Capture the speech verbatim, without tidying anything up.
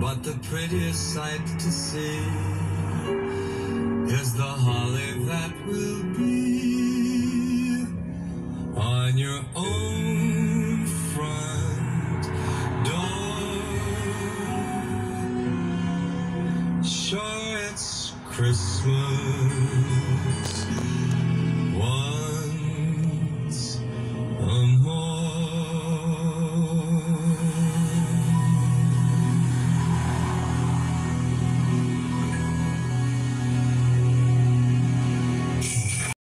What the prettiest sight to see is the holly that will be on your own front door. Sure, it's Christmas,